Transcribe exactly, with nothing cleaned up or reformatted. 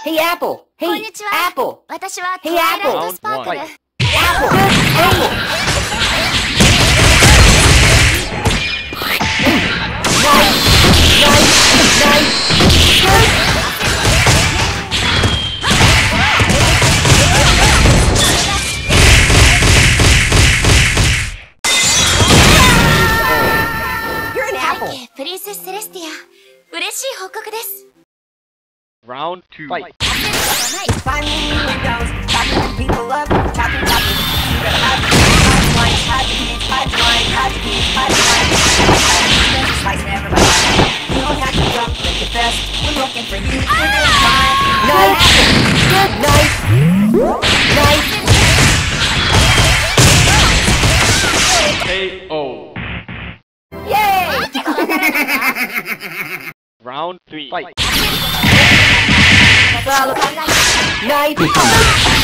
Hey, Apple! こん Hey, にちは。 Apple! 私はト Hey, ワイライ Apple! トスパークル。 Apple! Hey! Nice! Nice! Nice! You're an 大 apple! 家プリンセスセレスティア。嬉しい報告です。 Round two. Fight. Climbing windows, chopping people up, chopping, chopping. You gotta hide, hide, hide, hide, hide, hide, hide, hide, slicing everybody. You don't have to jump, make it fast. We're looking for you. Nice! Good! Nice! Nice! K O. Yay! Round three. Fight. Nice!